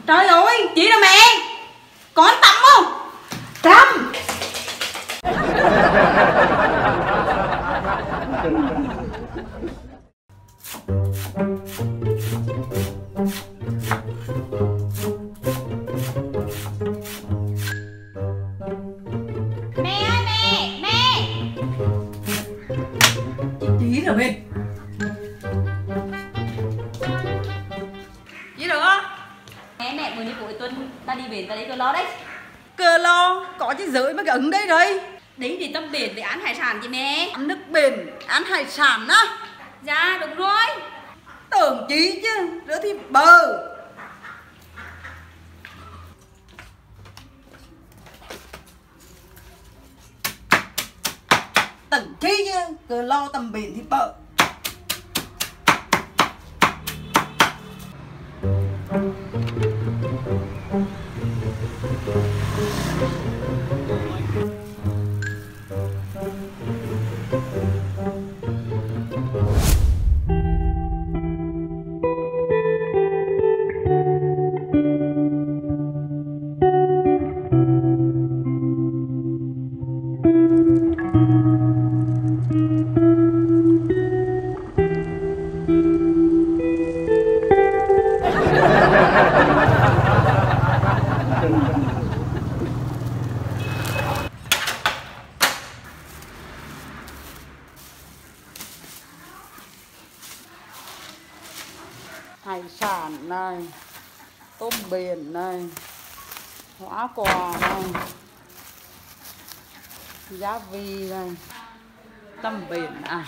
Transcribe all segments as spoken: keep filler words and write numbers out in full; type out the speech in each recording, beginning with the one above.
Trời ơi, chị là mẹ. Có anh Tâm không? Tâm. Mẹ ơi mẹ, mẹ. Chị là bên. Chị được không? Mẹ mẹ bữa nay cuối tuần ta đi biển ta đi Cờ Lo đấy. Cờ Lo có chứ giới mới cái ứng đây rồi. Đấy thì tâm biển để ăn hải sản chị mẹ. Ăn nước biển, ăn hải sản á. Dạ đúng rồi. Tưởng chí chứ, nữa thì bờ. Tưởng chí chứ, Cờ Lo tầm biển thì bờ. Hải sản này, tôm biển này, hóa quả này, giá vị này, tầm biển à.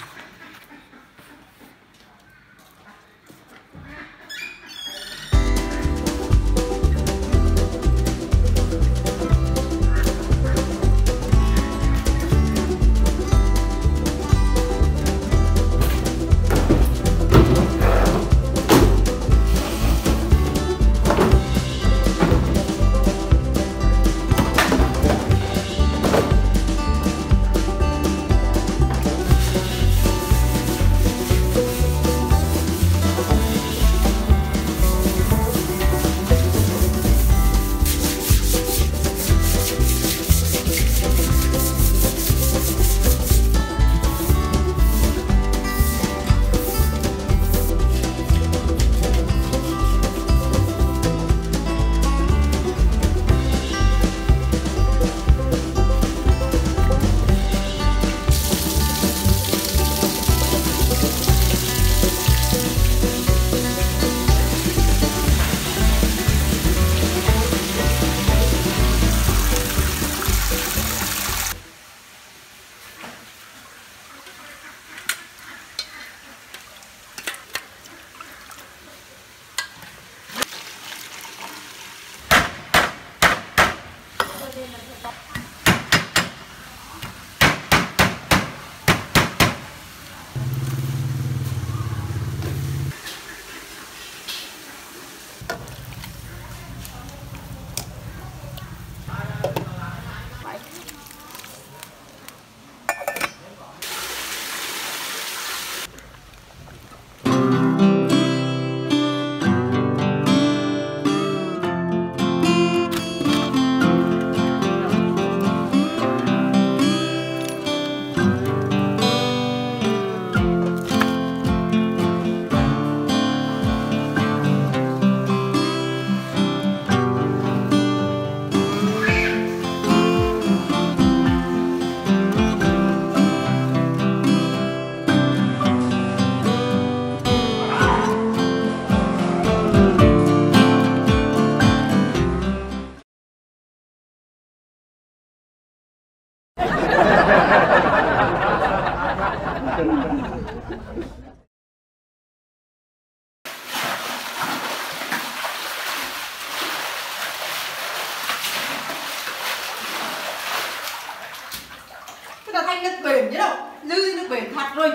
Cái là thanh nước biển chứ đâu, dư nước biển thật rồi.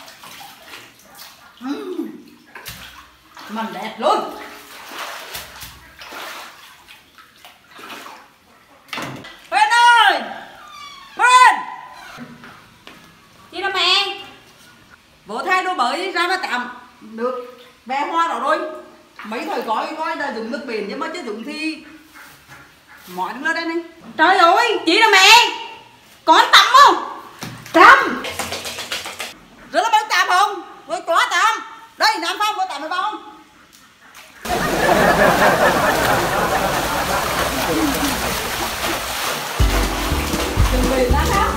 uhm. Mần đẹp luôn. Huyền ơi, Huyền, chị là mẹ. Vỗ thay đồ mới ra mà tạm được ve hoa đó rồi. mấy thời gói gói là dùng nước bền chứ mà chứ dùng thì mọi đứng lên đây này. Trời ơi chị đâu mẹ, có tắm không? Tắm rồi nó bán tắm không? Rồi có tắm đây, Nam Phong có tắm hay không? Đừng bền ra sao.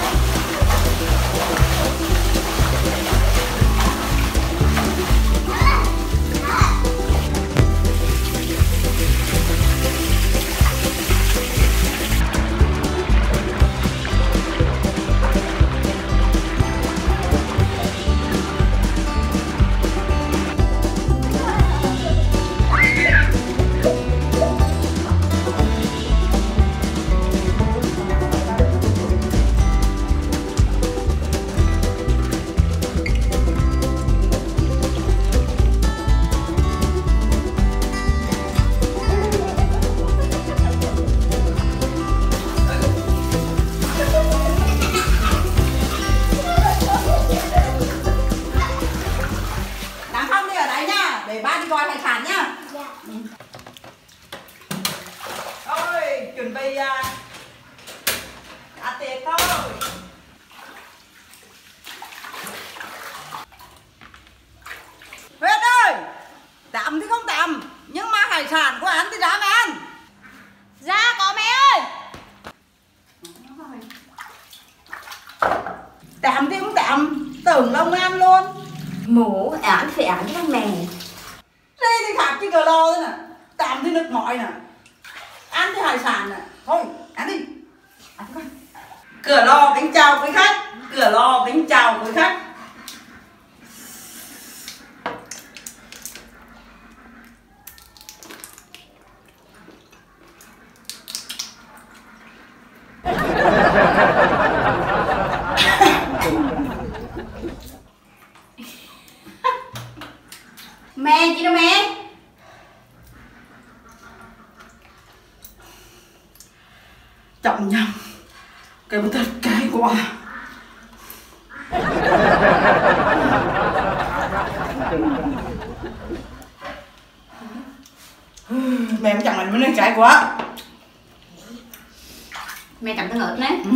Chuẩn bị à, ăn tiệc thôi. Huyết ơi, tạm thì không tạm, nhưng mà hải sản của anh thì dám ăn. Dạ có mẹ ơi. Tạm thì không tạm, tưởng Long An luôn. Mổ án phải án cho mẹ. Đây thì khác chứ cờ lo thế nè. Tạm thì nước mỏi nè, ăn thì hải sản nè. Thôi, ăn đi. Ăn đi. Cửa lo bánh chào quý khách. Cửa lo bánh chào quý khách. Mẹ, chị đâu mẹ? Chậm nhầm. Cái một thật cái quá. Mẹ cũng chẳng là nó trái quá. Mẹ chấm tương ớt đấy. Ừ.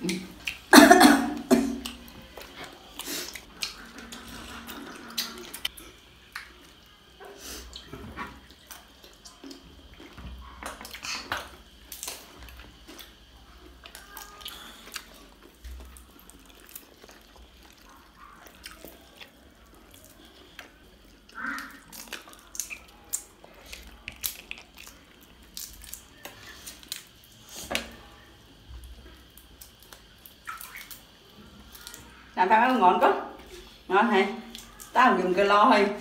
Làm tao ăn ngon quá. Ngon hả? Tao dùng cái lo thôi.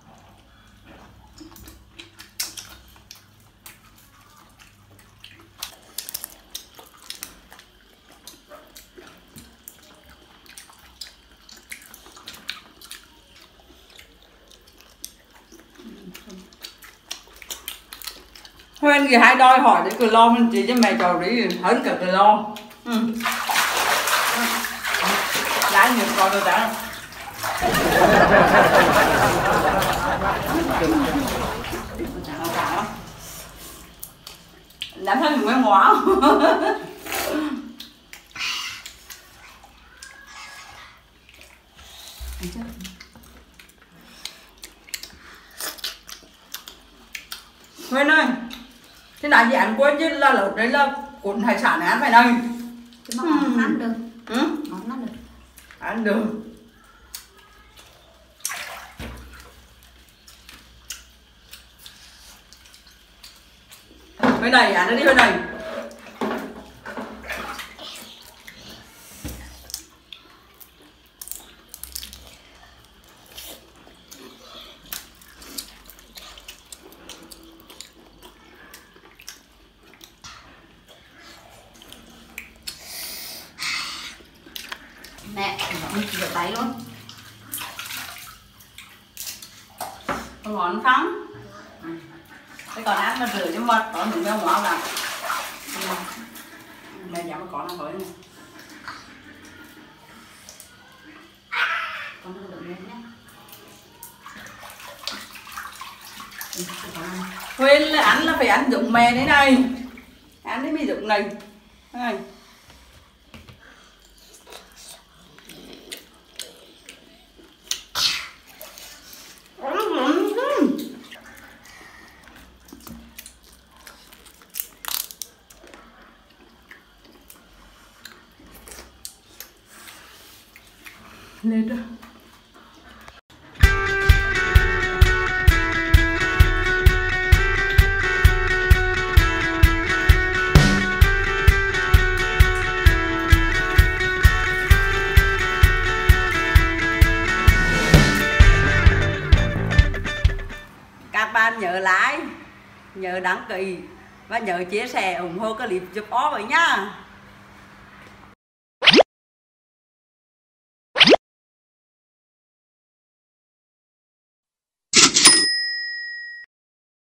Huyên gì hai đôi hỏi để cười lo mình chỉ cho mẹ trò đi hấn cả cười lo. Ừ. Lái nhiều con đâu đã. Làm thấy mình quen ngõ. Huyên ơi, thế nào chị ăn quên chứ là lẩu đấy là cuộn hải sản này ăn phải đây. Chứ mà ngon ăn được. Ừ? Ngon ăn được. Ăn được. Bên này ăn nó đi bên này. Mẹ, mình rửa tay luôn. Con ngon không? Cái còn ăn mà rửa cho mật, có mình mèo ngó vào. Mẹ dám có nó với này. Con nó rửa lên nhé. Quên là ăn là phải ăn dụng mè đấy này. Ăn đấy mới dụng này. Này. Lên rồi. Các bạn nhớ like, nhớ đăng ký và nhớ chia sẻ ủng hộ clip giúp ó với nhá.